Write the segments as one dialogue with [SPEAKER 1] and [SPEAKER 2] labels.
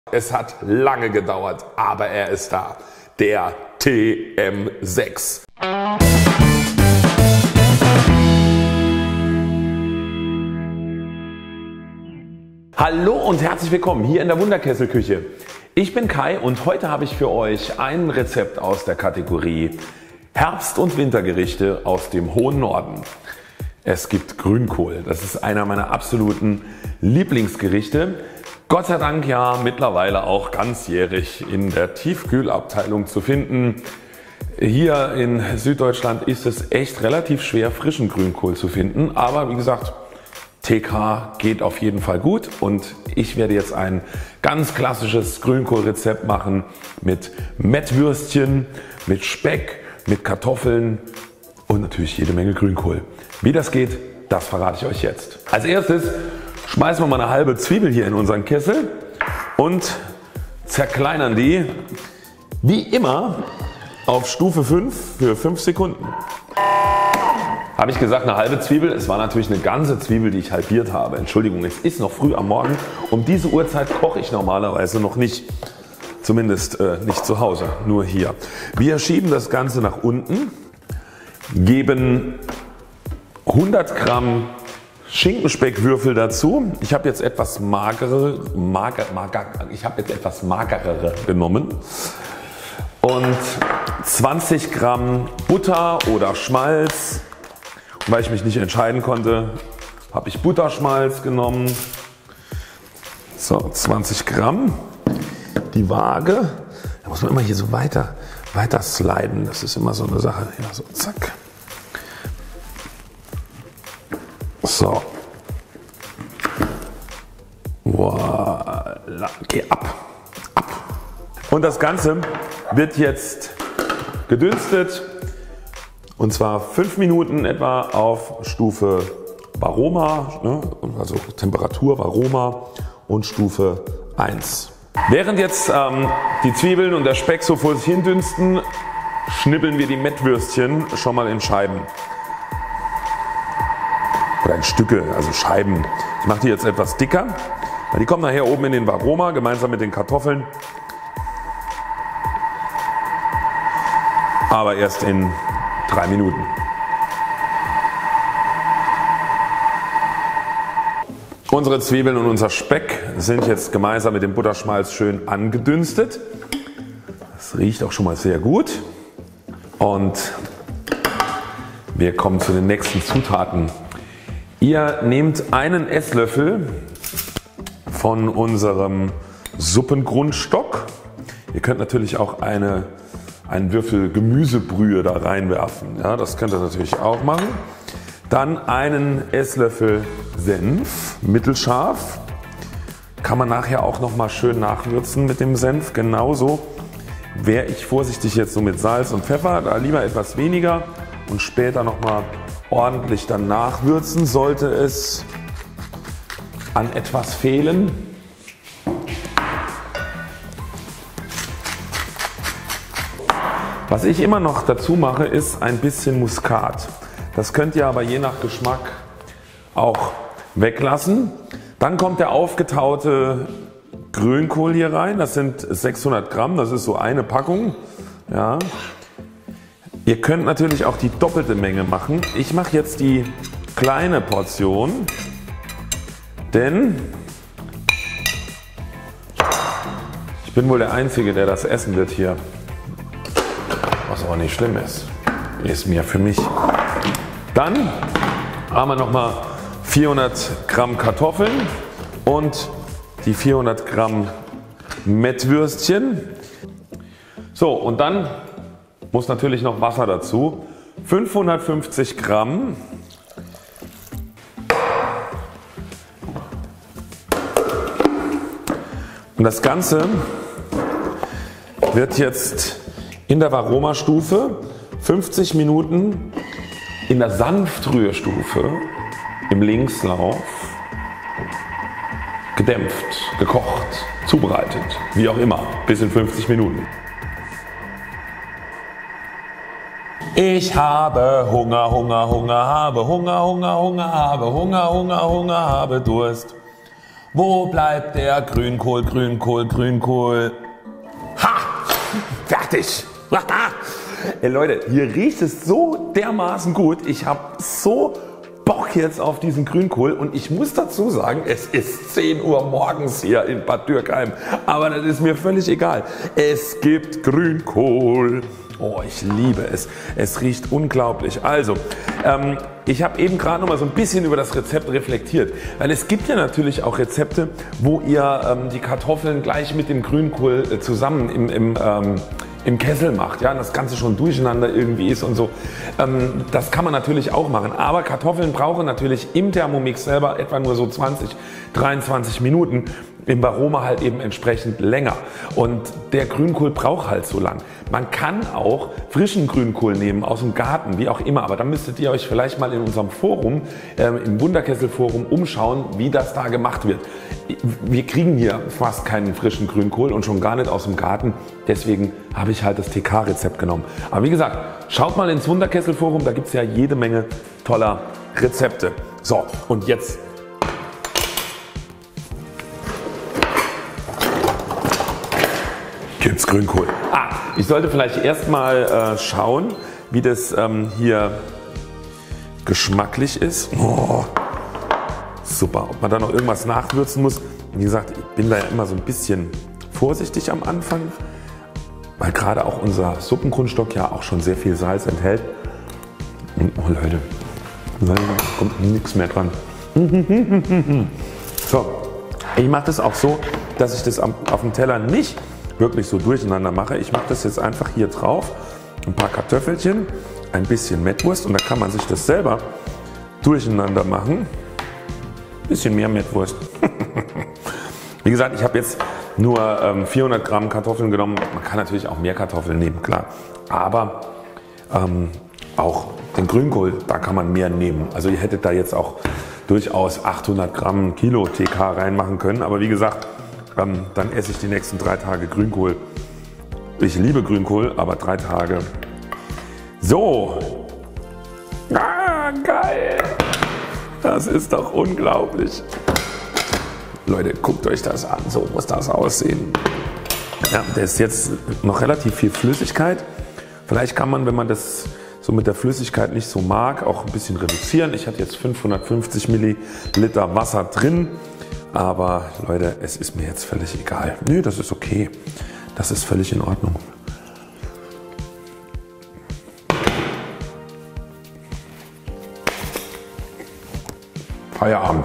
[SPEAKER 1] Es hat lange gedauert, aber er ist da. Der TM6. Hallo und herzlich willkommen hier in der Wunderkesselküche. Ich bin Kai und heute habe ich für euch ein Rezept aus der Kategorie Herbst- und Wintergerichte aus dem hohen Norden. Es gibt Grünkohl. Das ist einer meiner absoluten Lieblingsgerichte. Gott sei Dank ja mittlerweile auch ganzjährig in der Tiefkühlabteilung zu finden. Hier in Süddeutschland ist es echt relativ schwer, frischen Grünkohl zu finden. Aber wie gesagt, TK geht auf jeden Fall gut und ich werde jetzt ein ganz klassisches Grünkohlrezept machen mit Mettwürstchen, mit Speck, mit Kartoffeln und natürlich jede Menge Grünkohl. Wie das geht, das verrate ich euch jetzt. Als erstes schmeißen wir mal eine halbe Zwiebel hier in unseren Kessel und zerkleinern die wie immer auf Stufe 5 für 5 Sekunden. Habe ich gesagt eine halbe Zwiebel? Es war natürlich eine ganze Zwiebel, die ich halbiert habe. Entschuldigung, es ist noch früh am Morgen. Um diese Uhrzeit koche ich normalerweise noch nicht. Zumindest nicht zu Hause, nur hier. Wir schieben das Ganze nach unten, geben 100 Gramm Schinkenspeckwürfel dazu. Ich habe jetzt etwas magerere genommen und 20 Gramm Butter oder Schmalz. Weil ich mich nicht entscheiden konnte, habe ich Butterschmalz genommen. So, 20 Gramm. Die Waage, da muss man immer hier so weiter sliden. Das ist immer so eine Sache. Ja, so zack. So. Voilà. Geh ab. Und das Ganze wird jetzt gedünstet. Und zwar 5 Minuten etwa auf Stufe Varoma, also Temperatur Varoma und Stufe 1. Während jetzt die Zwiebeln und der Speck so vor sich hin dünsten, schnippeln wir die Mettwürstchen schon mal in Scheiben. Oder in Stücke, also Scheiben. Ich mache die jetzt etwas dicker, weil die kommen nachher oben in den Varoma gemeinsam mit den Kartoffeln. Aber erst in 3 Minuten. Unsere Zwiebeln und unser Speck sind jetzt gemeinsam mit dem Butterschmalz schön angedünstet. Das riecht auch schon mal sehr gut. Und wir kommen zu den nächsten Zutaten. Ihr nehmt einen Esslöffel von unserem Suppengrundstock. Ihr könnt natürlich auch einen Würfel Gemüsebrühe da reinwerfen. Ja, das könnt ihr natürlich auch machen. Dann einen Esslöffel Senf, mittelscharf. Kann man nachher auch noch mal schön nachwürzen mit dem Senf. Genauso wäre ich vorsichtig jetzt so mit Salz und Pfeffer. Da lieber etwas weniger und später noch mal ordentlich dann nachwürzen. Sollte es an etwas fehlen, was ich immer noch dazu mache, ist ein bisschen Muskat. Das könnt ihr aber je nach Geschmack auch weglassen. Dann kommt der aufgetaute Grünkohl hier rein. Das sind 600 Gramm, das ist so eine Packung. Ja. Ihr könnt natürlich auch die doppelte Menge machen. Ich mache jetzt die kleine Portion, denn ich bin wohl der Einzige, der das essen wird hier. Was aber nicht schlimm ist mir für mich. Dann haben wir nochmal 400 Gramm Kartoffeln und die 400 Gramm Mettwürstchen. So, und dann muss natürlich noch Wasser dazu. 550 Gramm. Und das Ganze wird jetzt in der Varoma-Stufe 50 Minuten in der Sanftrührstufe im Linkslauf gedämpft, gekocht, zubereitet, wie auch immer, bis in 50 Minuten. Ich habe Hunger, habe Durst. Wo bleibt der Grünkohl, Grünkohl, Grünkohl? Ha! Fertig! Ey Leute, hier riecht es so dermaßen gut. Ich habe so Bock jetzt auf diesen Grünkohl und ich muss dazu sagen, es ist 10 Uhr morgens hier in Bad Dürkheim, aber das ist mir völlig egal. Es gibt Grünkohl. Oh, ich liebe es. Es riecht unglaublich. Also, ich habe eben gerade noch mal so ein bisschen über das Rezept reflektiert, weil es gibt ja natürlich auch Rezepte, wo ihr die Kartoffeln gleich mit dem Grünkohl zusammen im Kessel macht, ja, das Ganze schon durcheinander irgendwie ist und so. Das kann man natürlich auch machen, aber Kartoffeln brauchen natürlich im Thermomix selber etwa nur so 20-23 Minuten, im Varoma halt eben entsprechend länger und der Grünkohl braucht halt so lang. Man kann auch frischen Grünkohl nehmen aus dem Garten, wie auch immer, aber dann müsstet ihr euch vielleicht mal in unserem Forum, im Wunderkessel Forum umschauen, wie das da gemacht wird. Wir kriegen hier fast keinen frischen Grünkohl und schon gar nicht aus dem Garten, deswegen habe ich halt das TK-Rezept genommen. Aber wie gesagt, schaut mal ins Wunderkessel Forum, da gibt es ja jede Menge toller Rezepte. So, und jetzt gibt's Grünkohl. Ich sollte vielleicht erstmal schauen, wie das hier geschmacklich ist. Oh, super. Ob man da noch irgendwas nachwürzen muss. Wie gesagt, ich bin da ja immer so ein bisschen vorsichtig am Anfang, weil gerade auch unser Suppengrundstock ja auch schon sehr viel Salz enthält. Und oh Leute, da kommt nichts mehr dran. So, ich mache das auch so, dass ich das auf dem Teller nicht wirklich so durcheinander mache. Ich mache das jetzt einfach hier drauf, ein paar Kartoffelchen, ein bisschen Mettwurst und da kann man sich das selber durcheinander machen. Ein bisschen mehr Mettwurst. Wie gesagt, ich habe jetzt nur 400 Gramm Kartoffeln genommen. Man kann natürlich auch mehr Kartoffeln nehmen, klar. Aber auch den Grünkohl, da kann man mehr nehmen. Also ihr hättet da jetzt auch durchaus 800 Gramm Kilo TK reinmachen können. Aber wie gesagt, dann esse ich die nächsten 3 Tage Grünkohl. Ich liebe Grünkohl, aber 3 Tage. So. Geil. Das ist doch unglaublich. Leute, guckt euch das an. So muss das aussehen. Ja, da ist jetzt noch relativ viel Flüssigkeit. Vielleicht kann man, wenn man das so mit der Flüssigkeit nicht so mag, auch ein bisschen reduzieren. Ich hatte jetzt 550 Milliliter Wasser drin. Aber Leute, es ist mir jetzt völlig egal. Nö, das ist okay. Das ist völlig in Ordnung. Feierabend.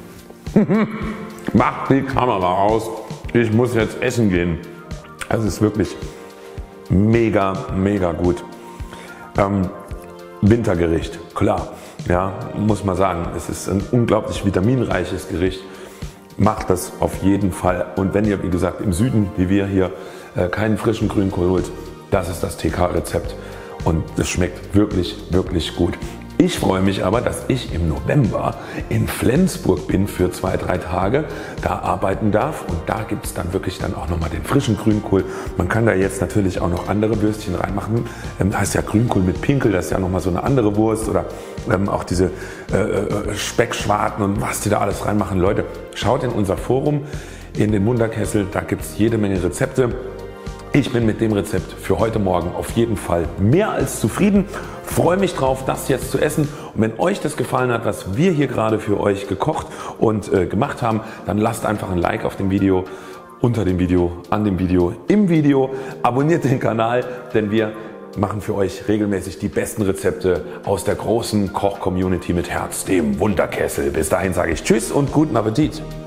[SPEAKER 1] Macht die Kamera aus. Ich muss jetzt essen gehen. Es ist wirklich mega, mega gut. Wintergericht, klar. Ja, muss man sagen. Es ist ein unglaublich vitaminreiches Gericht. Macht das auf jeden Fall und wenn ihr wie gesagt im Süden wie wir hier keinen frischen Grünkohl holt, das ist das TK-Rezept und es schmeckt wirklich, wirklich gut. Ich freue mich aber, dass ich im November in Flensburg bin für 2-3 Tage, da arbeiten darf und da gibt es dann wirklich dann auch nochmal den frischen Grünkohl. Man kann da jetzt natürlich auch noch andere Würstchen reinmachen, heißt ja Grünkohl mit Pinkel, das ist ja nochmal so eine andere Wurst oder auch diese Speckschwarten und was die da alles reinmachen. Leute, schaut in unser Forum, in den Wunderkessel, da gibt es jede Menge Rezepte. Ich bin mit dem Rezept für heute Morgen auf jeden Fall mehr als zufrieden. Freue mich drauf, das jetzt zu essen. Und wenn euch das gefallen hat, was wir hier gerade für euch gekocht und gemacht haben, dann lasst einfach ein Like auf dem Video, unter dem Video, an dem Video, im Video. Abonniert den Kanal, denn wir machen für euch regelmäßig die besten Rezepte aus der großen Koch-Community mit Herz, dem Wunderkessel. Bis dahin sage ich Tschüss und guten Appetit.